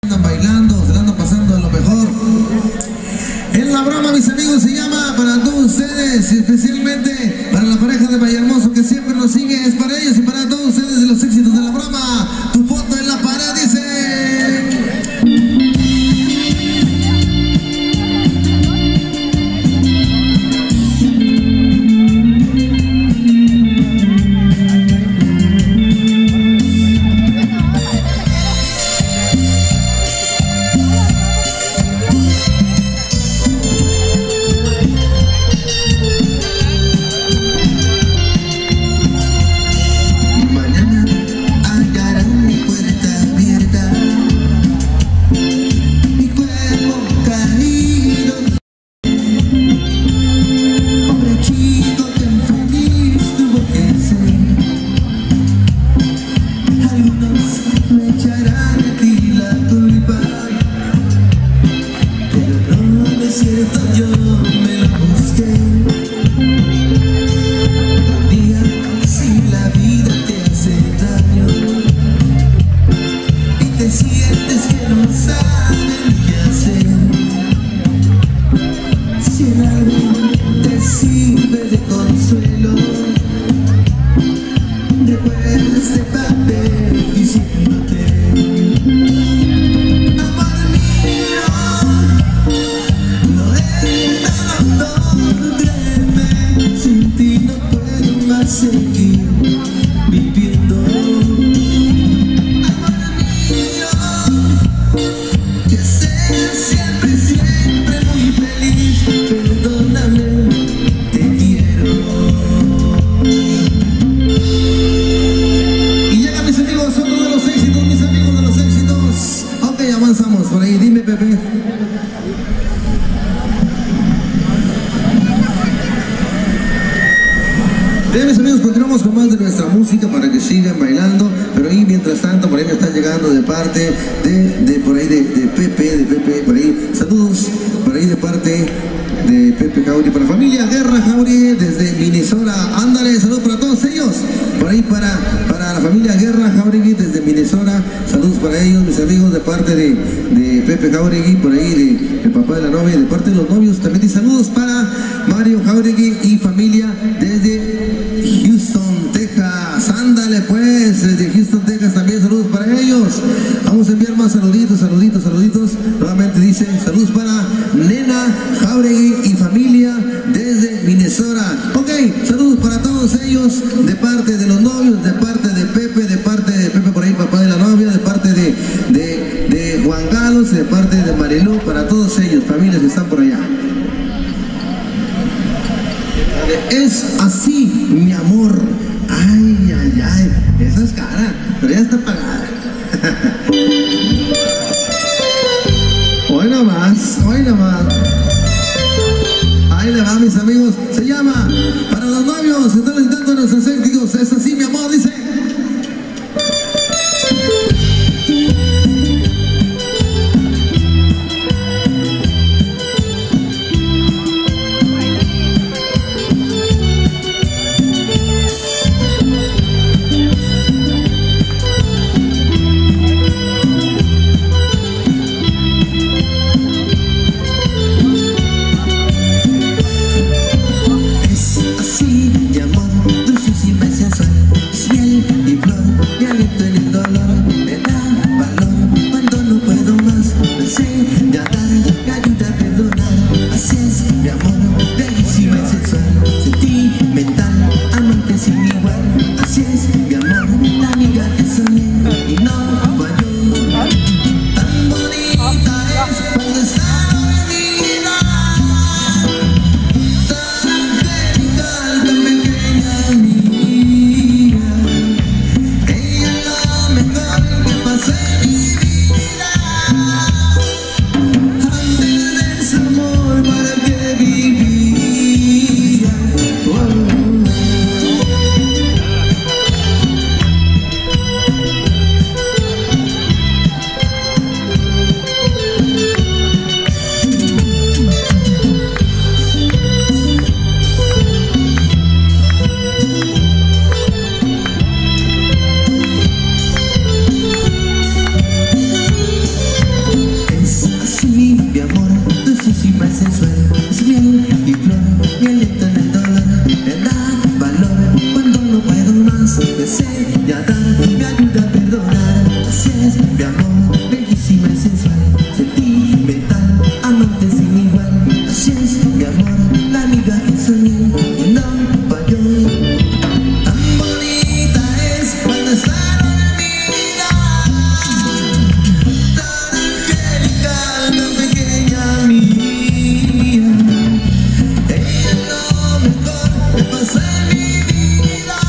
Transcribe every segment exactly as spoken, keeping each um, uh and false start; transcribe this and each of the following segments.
Andan bailando, se la andan pasando a lo mejor. En la broma, mis amigos, se llama para todos ustedes, especialmente para la pareja de Vallehermoso que siempre nos sigue. Es para ellos y para todos ustedes de los éxitos de la broma. Tu foto en la pared dice... Bien, mis amigos, continuamos con más de nuestra música para que sigan bailando, pero ahí mientras tanto por ahí me están llegando de parte de, de por ahí de, de Pepe, de Pepe, por ahí, saludos por ahí de parte de Pepe Jauregui, para familia Guerra Jauregui desde Minnesota. Ándale, saludos para todos ellos, por ahí para, para la familia Guerra Jauregui desde Minnesota, saludos para ellos, mis amigos, de parte de, de Pepe Jauregui, por ahí de, de papá de la novia, de parte de los novios también, y saludos para Mario Jauregui y familia desde Houston, Texas. Ándale pues, desde Houston, Texas también, saludos para ellos. Vamos a enviar más saluditos, saluditos, saluditos. Nuevamente dice, saludos para Nena Jauregui y familia desde Minnesota. Ok, saludos para todos ellos, de parte de los novios, de parte de Pepe, de parte de Pepe por ahí, papá de la novia, de parte de, de, de Juan Carlos, de parte de Marilú, para todos ellos, familias que están por allá. Es así, mi amor. Ay, ay, ay. Esa es cara, pero ya está pagada. Hoy nomás, hoy nomás. Ahí le va, mis amigos. Se llama para los novios que están visitando nuestros éxitos. Es así, mi amor, dice. Antes de bellísima, sensual, sentimental, amante sin igual. Así es mi amor, la amiga que soñé, no falló. Tan bonita es cuando está dormida, tan angelical, tan pequeña mía. Ella es lo mejor que pasa en mi vida.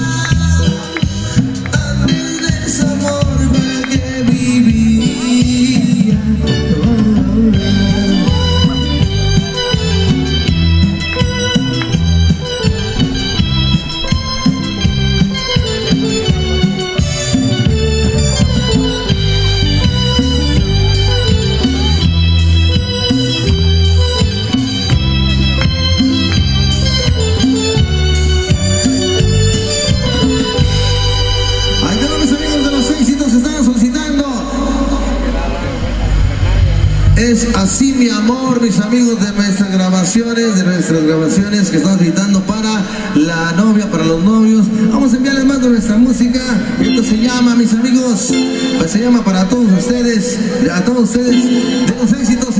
Antes de su amor, ¿para qué vivía? Ahí están mis amigos de los éxitos que están solicitando. Es así mi amor, mis amigos de nuestras grabaciones, de nuestras grabaciones que estamos gritando para la novia, para los novios. Vamos a enviarles más de nuestra música. Esto se llama, mis amigos, pues se llama para todos ustedes, a todos ustedes de los éxitos.